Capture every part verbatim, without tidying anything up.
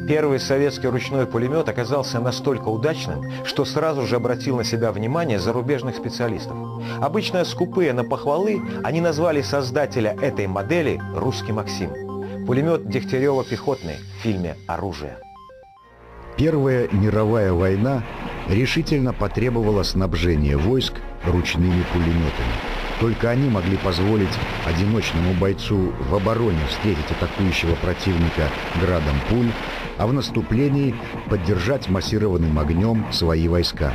Первый советский ручной пулемет оказался настолько удачным, что сразу же обратил на себя внимание зарубежных специалистов. Обычно скупые на похвалы, они назвали создателя этой модели «Русский Максим». Пулемет Дегтярева пехотный в фильме «Оружие». Первая мировая война решительно потребовала снабжения войск ручными пулеметами. Только они могли позволить одиночному бойцу в обороне встретить атакующего противника градом пуль, а в наступлении поддержать массированным огнем свои войска.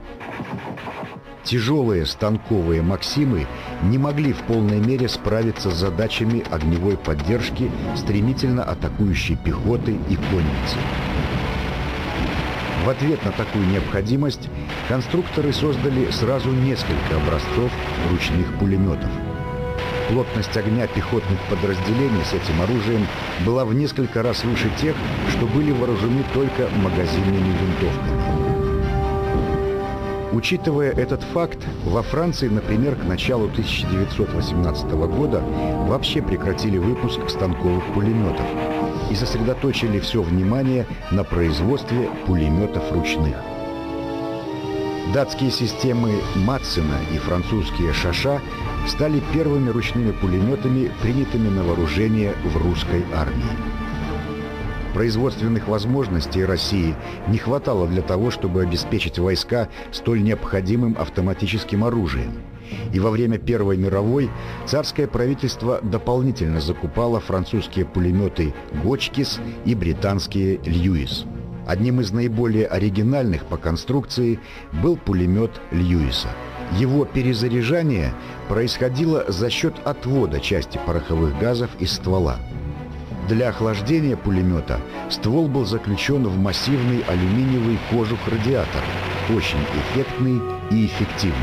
Тяжелые станковые «Максимы» не могли в полной мере справиться с задачами огневой поддержки стремительно атакующей пехоты и конницы. В ответ на такую необходимость конструкторы создали сразу несколько образцов ручных пулеметов. Плотность огня пехотных подразделений с этим оружием была в несколько раз выше тех, что были вооружены только магазинными винтовками. Учитывая этот факт, во Франции, например, к началу тысяча девятьсот восемнадцатого года вообще прекратили выпуск станковых пулеметов и сосредоточили все внимание на производстве пулеметов ручных. Датские системы Матсена и французские Шаша стали первыми ручными пулеметами, принятыми на вооружение в русской армии. Производственных возможностей России не хватало для того, чтобы обеспечить войска столь необходимым автоматическим оружием. И во время Первой мировой царское правительство дополнительно закупало французские пулеметы «Гочкис» и британские «Льюис». Одним из наиболее оригинальных по конструкции был пулемет Льюиса. Его перезаряжание происходило за счет отвода части пороховых газов из ствола. Для охлаждения пулемета ствол был заключен в массивный алюминиевый кожух радиатора, очень эффектный и эффективный.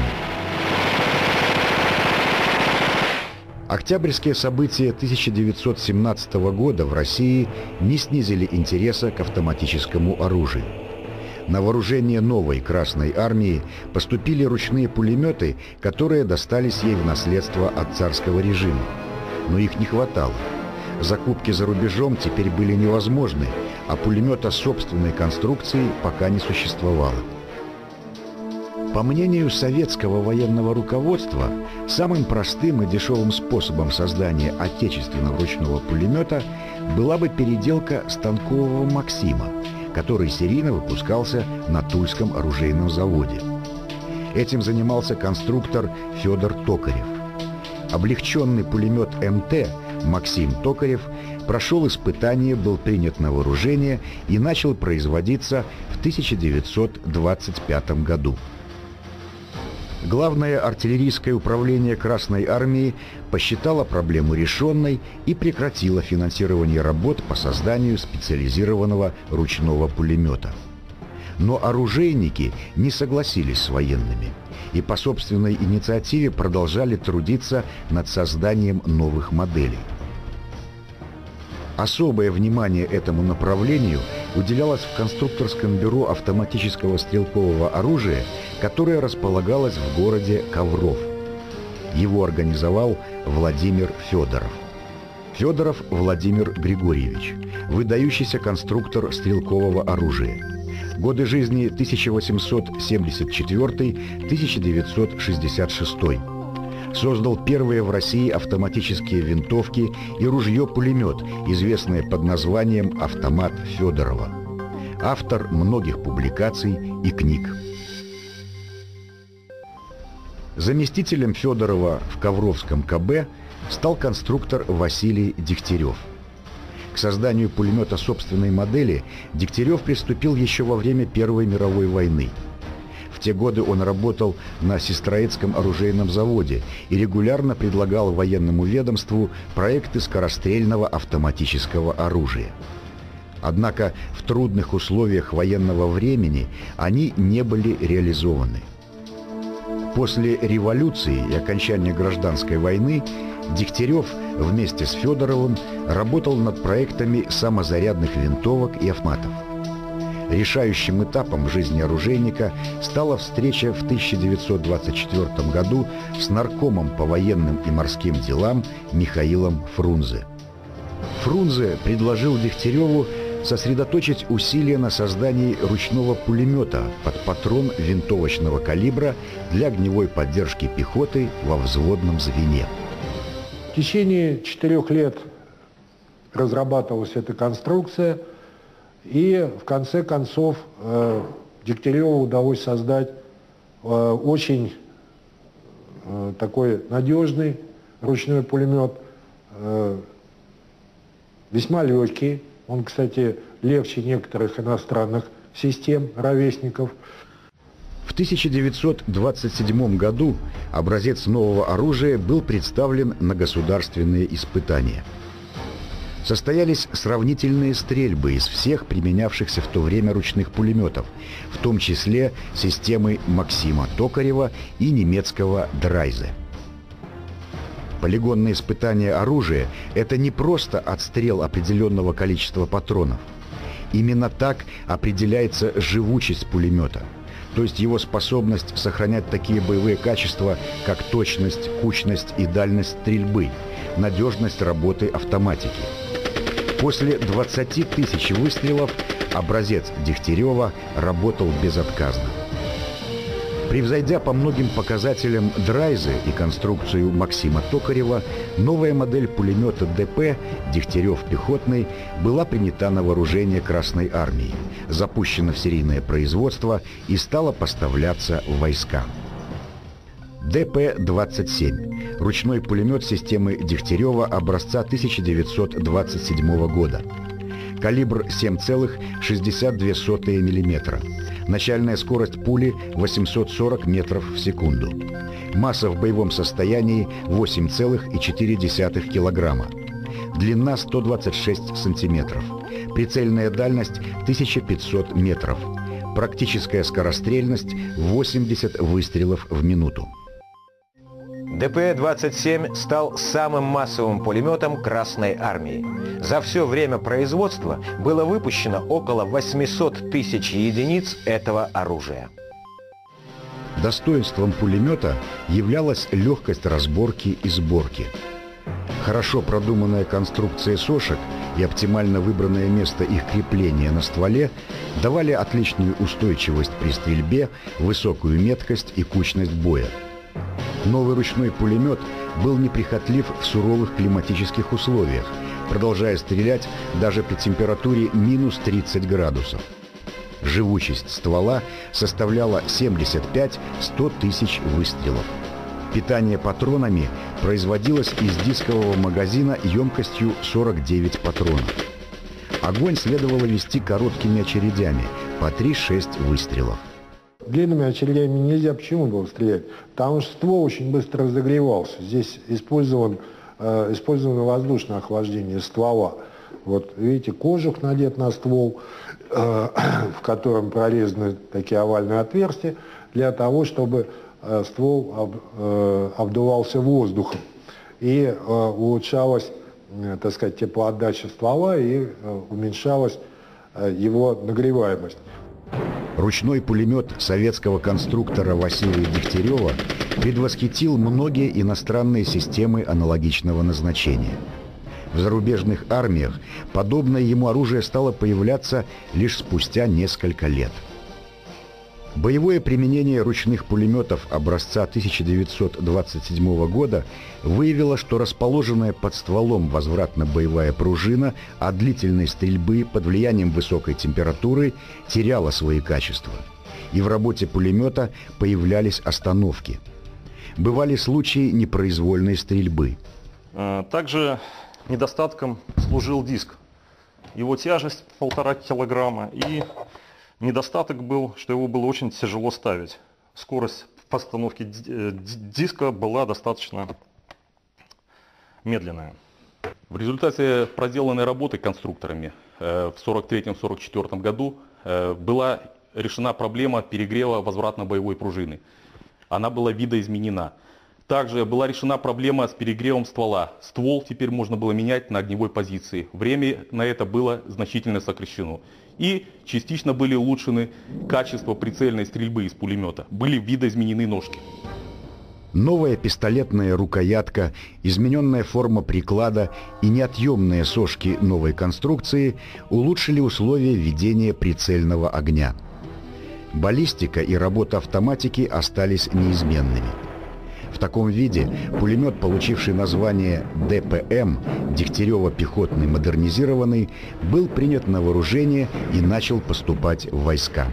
Октябрьские события тысяча девятьсот семнадцатого года в России не снизили интереса к автоматическому оружию. На вооружение новой Красной армии поступили ручные пулеметы, которые достались ей в наследство от царского режима. Но их не хватало. Закупки за рубежом теперь были невозможны, а пулемета собственной конструкции пока не существовало. По мнению советского военного руководства, самым простым и дешевым способом создания отечественного ручного пулемета была бы переделка станкового «Максима», который серийно выпускался на Тульском оружейном заводе. Этим занимался конструктор Федор Токарев. Облегченный пулемет эм тэ Максим Токарев прошел испытание, был принят на вооружение и начал производиться в тысяча девятьсот двадцать пятом году. Главное артиллерийское управление Красной армии посчитало проблему решенной и прекратило финансирование работ по созданию специализированного ручного пулемета. Но оружейники не согласились с военными и по собственной инициативе продолжали трудиться над созданием новых моделей. Особое внимание этому направлению уделялось в конструкторском бюро автоматического стрелкового оружия, которое располагалось в городе Ковров. Его организовал Владимир Федоров. Федоров Владимир Григорьевич, выдающийся конструктор стрелкового оружия. Годы жизни тысяча восемьсот семьдесят четвёртый — тысяча девятьсот шестьдесят шестой. Создал первые в России автоматические винтовки и ружье-пулемет, известное под названием «Автомат Федорова». Автор многих публикаций и книг. Заместителем Федорова в Ковровском ка бэ стал конструктор Василий Дегтярев. К созданию пулемета собственной модели Дегтярев приступил еще во время Первой мировой войны. В те годы он работал на Сестроецком оружейном заводе и регулярно предлагал военному ведомству проекты скорострельного автоматического оружия. Однако в трудных условиях военного времени они не были реализованы. После революции и окончания гражданской войны Дегтярев вместе с Федоровым работал над проектами самозарядных винтовок и автоматов. Решающим этапом в жизни оружейника стала встреча в тысяча девятьсот двадцать четвёртом году с наркомом по военным и морским делам Михаилом Фрунзе. Фрунзе предложил Дегтяреву сосредоточить усилия на создании ручного пулемета под патрон винтовочного калибра для огневой поддержки пехоты во взводном звене. В течение четырех лет разрабатывалась эта конструкция, и в конце концов э, Дегтяреву удалось создать э, очень э, такой надежный ручной пулемет, э, весьма легкий. Он, кстати, легче некоторых иностранных систем, ровесников. В тысяча девятьсот двадцать седьмом году образец нового оружия был представлен на государственные испытания. Состоялись сравнительные стрельбы из всех применявшихся в то время ручных пулеметов, в том числе системы Максима Токарева и немецкого Драйзе. Полигонные испытания оружия – это не просто отстрел определенного количества патронов. Именно так определяется живучесть пулемета, то есть его способность сохранять такие боевые качества, как точность, кучность и дальность стрельбы, надежность работы автоматики. После двадцати тысяч выстрелов образец Дегтярева работал безотказно. Превзойдя по многим показателям Драйзе и конструкцию Максима Токарева, новая модель пулемета ДП «Дегтярев пехотный» была принята на вооружение Красной армии, запущена в серийное производство и стала поставляться в войска. ДП двадцать семь – ручной пулемет системы Дегтярева образца тысяча девятьсот двадцать седьмого года. Калибр семь целых шестьдесят две сотых миллиметра. Начальная скорость пули восемьсот сорок метров в секунду. Масса в боевом состоянии восемь целых четыре десятых килограмма. Длина сто двадцать шесть сантиметров. Прицельная дальность тысяча пятьсот метров. Практическая скорострельность восемьдесят выстрелов в минуту. ДП двадцать семь стал самым массовым пулеметом Красной армии. За все время производства было выпущено около восьмисот тысяч единиц этого оружия. Достоинством пулемета являлась легкость разборки и сборки. Хорошо продуманная конструкция сошек и оптимально выбранное место их крепления на стволе давали отличную устойчивость при стрельбе, высокую меткость и кучность боя. Новый ручной пулемет был неприхотлив в суровых климатических условиях, продолжая стрелять даже при температуре минус тридцать градусов. Живучесть ствола составляла семьдесят пять — сто тысяч выстрелов. Питание патронами производилось из дискового магазина емкостью сорок девять патронов. Огонь следовало вести короткими очередями, по три-шесть выстрелов. Длинными очередями нельзя. Почему было стрелять? Потому что ствол очень быстро разогревался. Здесь использован, э, использовано воздушное охлаждение ствола. Вот видите, кожух надет на ствол, э, в котором прорезаны такие овальные отверстия, для того, чтобы э, ствол об, э, обдувался воздухом. И э, улучшалась, э, так сказать, теплоотдача ствола и э, уменьшалась э, его нагреваемость. Ручной пулемет советского конструктора Василия Дегтярева предвосхитил многие иностранные системы аналогичного назначения. В зарубежных армиях подобное ему оружие стало появляться лишь спустя несколько лет. Боевое применение ручных пулеметов образца тысяча девятьсот двадцать седьмого года выявило, что расположенная под стволом возвратно-боевая пружина от длительной стрельбы под влиянием высокой температуры теряла свои качества, и в работе пулемета появлялись остановки. Бывали случаи непроизвольной стрельбы. Также недостатком служил диск. Его тяжесть полтора килограмма, и недостаток был, что его было очень тяжело ставить. Скорость постановки диска была достаточно медленная. В результате проделанной работы конструкторами в сорок третьем — сорок четвёртом году была решена проблема перегрева возвратно-боевой пружины. Она была видоизменена. Также была решена проблема с перегревом ствола. Ствол теперь можно было менять на огневой позиции. Время на это было значительно сокращено. И частично были улучшены качества прицельной стрельбы из пулемета. Были видоизменены ножки. Новая пистолетная рукоятка, измененная форма приклада и неотъемные сошки новой конструкции улучшили условия ведения прицельного огня. Баллистика и работа автоматики остались неизменными. В таком виде пулемет, получивший название Д П М, Дегтярево-пехотный модернизированный, был принят на вооружение и начал поступать в войска.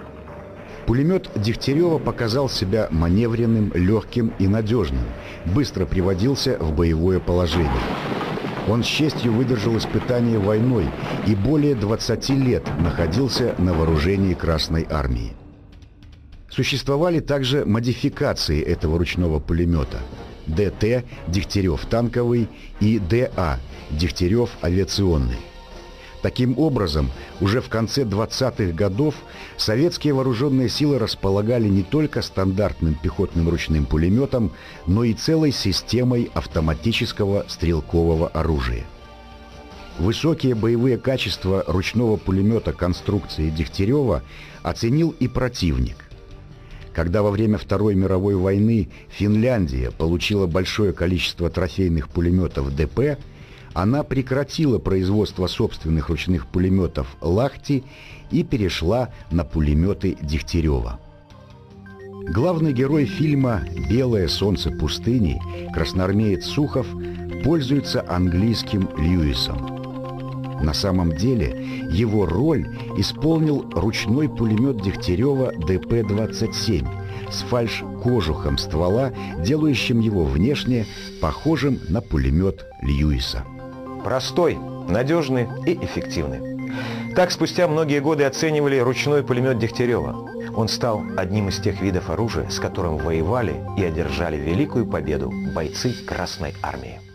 Пулемет Дегтярева показал себя маневренным, легким и надежным, быстро приводился в боевое положение. Он с честью выдержал испытания войной и более двадцати лет находился на вооружении Красной Армии. Существовали также модификации этого ручного пулемета: Д Т Дегтярев танковый и Д А Дегтярев авиационный. Таким образом, уже в конце двадцатых годов советские вооруженные силы располагали не только стандартным пехотным ручным пулеметом, но и целой системой автоматического стрелкового оружия. Высокие боевые качества ручного пулемета конструкции Дегтярева оценил и противник. Когда во время Второй мировой войны Финляндия получила большое количество трофейных пулеметов Д П, она прекратила производство собственных ручных пулеметов «Лахти» и перешла на пулеметы Дегтярева. Главный герой фильма «Белое солнце пустыни», красноармеец Сухов, пользуется английским Льюисом. На самом деле его роль исполнил ручной пулемет Дегтярева Д П двадцать семь с фальш-кожухом ствола, делающим его внешне похожим на пулемет Льюиса. Простой, надежный и эффективный. Так спустя многие годы оценивали ручной пулемет Дегтярева. Он стал одним из тех видов оружия, с которым воевали и одержали великую победу бойцы Красной Армии.